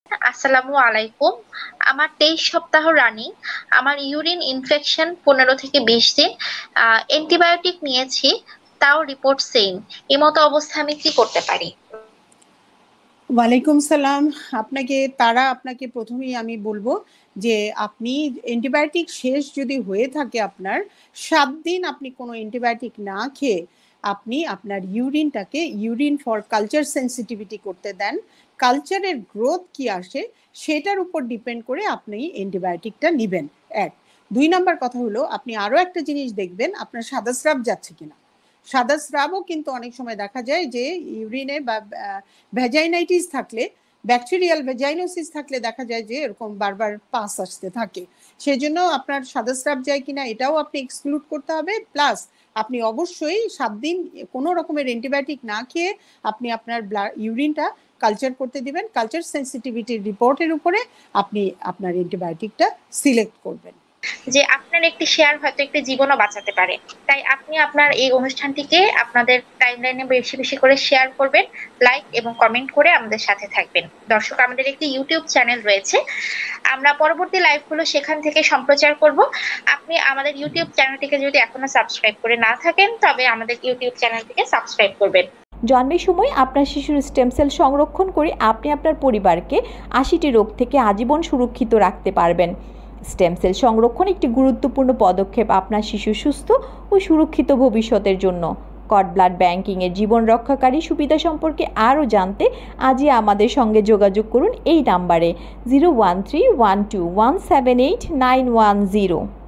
আসসালামু আলাইকুম। আমার 23 সপ্তাহ রানিং। আমার ইউরিন ইনফেকশন 15 থেকে 20 দিন। অ্যান্টিবায়োটিক নিয়েছি, তাও রিপোর্ট সেম। এমতো অবস্থা আমি কি করতে পারি? ওয়ালাইকুম সালাম। আপনাকে প্রথমেই আমি বলবো যে আপনি অ্যান্টিবায়োটিক শেষ যদি হয়ে থাকে আপনার 7 দিন আপনি কোনো অ্যান্টিবায়োটিক না খেয়ে আপনি আপনার ইউরিনটাকে ইউরিন ফর কালচার সেন্সিটিভিটি করতে দেন। কালচারের গ্রোথ কি আসে সেটার উপর ডিপেন্ড করে আপনি অ্যান্টিবায়োটিকটা নেবেন। 1। 2 নাম্বার কথা হলো, আপনি আরও একটা জিনিস দেখবেন আপনার সাদা স্রাব যাচ্ছে কিনা। সাদা স্রাবও কিন্তু অনেক সময় দেখা যায় যে ইউরিনে বা ভ্যাজাইনাইটিস থাকলে, ব্যাকটেরিয়াল ভ্যাজাইনোসিস থাকলে দেখা যায় যে এরকম বারবার পাস আসতে থাকে। সেই জন্য আপনার সাদা স্রাব যায় কিনা এটাও আপনি এক্সক্লুড করতে হবে। প্লাস আপনি অবশ্যই 7 দিন কোনো রকমের অ্যান্টিবায়োটিক না খেয়ে আপনি আপনার ইউরিনটা কালচার করতে দিবেন। কালচার সেন্সিটিভিটির রিপোর্টের উপরে আপনি আপনার অ্যান্টিবায়োটিকটা সিলেক্ট করবেন। যে আপনার একটি শেয়ার হয়তো একটি জীবনও বাঁচাতে পারে, তাই আপনি আপনার এই অনুষ্ঠানটিকে আপনাদের টাইমলাইনে বেশি বেশি করে শেয়ার করবেন, লাইক এবং কমেন্ট করে আমাদের সাথে থাকবেন। দর্শক, আমাদের একটি ইউটিউব চ্যানেল রয়েছে, আমরা পরবর্তী লাইভগুলো সেখান থেকে সম্প্রচার করব। আপনি আমাদের ইউটিউব চ্যানেলটিকে যদি এখনো সাবস্ক্রাইব করে না থাকেন, তবে আমাদের ইউটিউব চ্যানেলটিকে সাবস্ক্রাইব করবেন। জন্মের সময় আপনার শিশুর স্টেম সেল সংরক্ষণ করে আপনি আপনার পরিবারকে 80টি রোগ থেকে আজীবন সুরক্ষিত রাখতে পারবেন। স্টেম সেল সংরক্ষণ একটি গুরুত্বপূর্ণ পদক্ষেপ আপনার শিশুর সুস্থ ও সুরক্ষিত ভবিষ্যতের জন্য। কর্ড ব্লাড ব্যাংকিংয়ের জীবন রক্ষাকারী সুবিধা সম্পর্কে আরও জানতে আজই আমাদের সঙ্গে যোগাযোগ করুন এই নাম্বারে 01312178910।